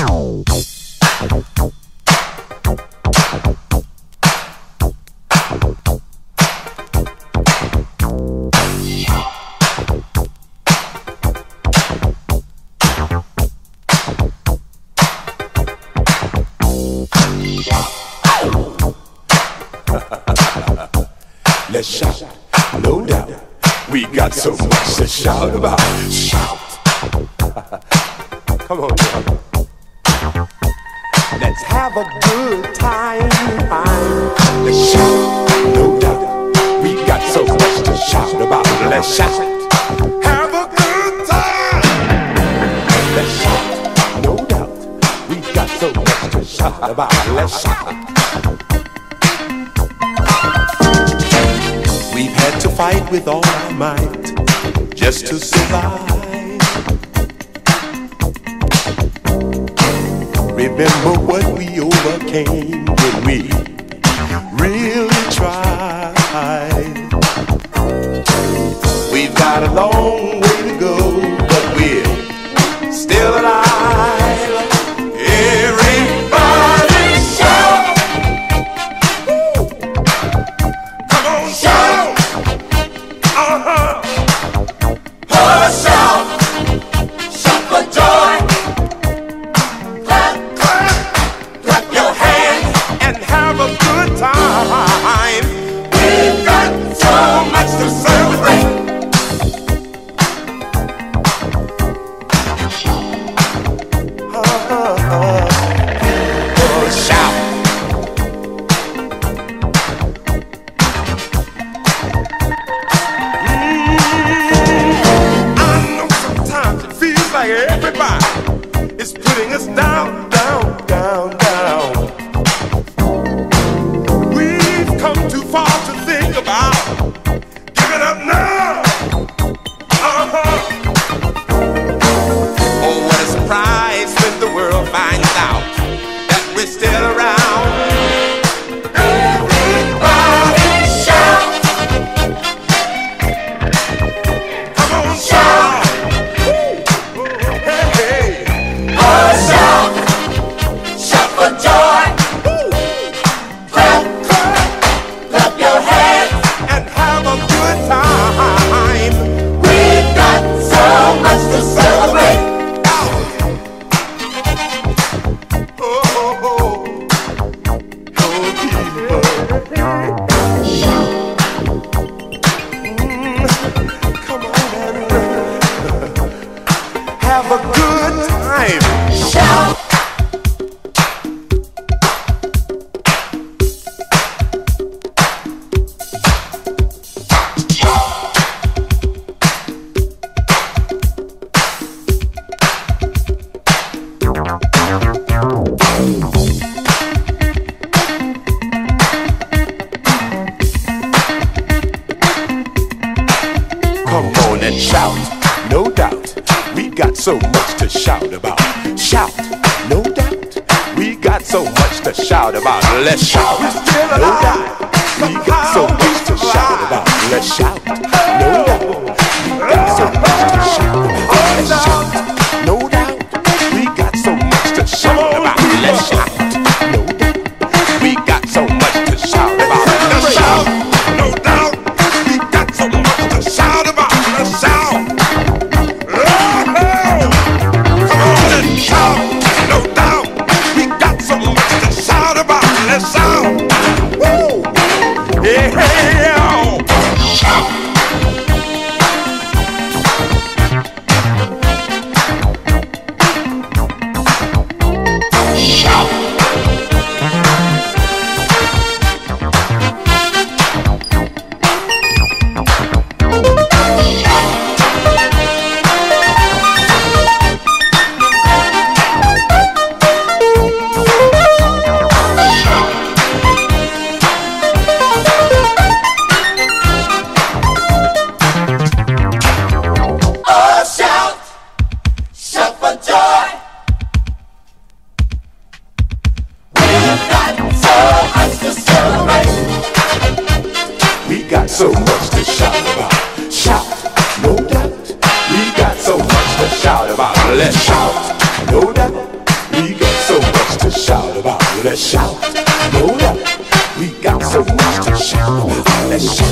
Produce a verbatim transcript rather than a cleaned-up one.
Let's shout, no doubt. We got so much to shout about. Shout. Come on, y'all. Let's have a good time. Let's shout, no doubt. We got so much to shout about. Let's shout. Have a good time. Let's shout, no doubt. We got so much to shout about. Let's shout. We've had to fight with all our might just to survive. Remember what we overcame when we really tried. We've got a long way to go, but we're still alive. Everybody shout! Come on, shout! Uh-huh! Oh, shout! Shout for joy! Clap, clap! Clap your hands and have a good time! We've got so much to celebrate! Uh-huh. Oh, shout! Like everybody is putting us down, down, down, down. We've come too far to think about giving up now. Uh-huh. Oh, what a surprise when the world finds out that we're still around. Everybody shout. Come on, shout. Have a good time. Shout. Come on and shout, no doubt. We got so much to shout about. Shout, no doubt. We got so much to shout about. Let's shout, no doubt. We got so much to shout about. Let's shout, no doubt. We got so much to shout about. Let's shout, no doubt. We got so much to shout about. Let's shout, no doubt. We got so much to shout about. Let's shout, no doubt. We got so much to shout about. Let's shout. Shout, no doubt. We got so much to shout about. Let's shout. Woo! Yeah, yeah. Shout. Shout. Let's shout, no doubt. We got so much to shout about. Let's shout.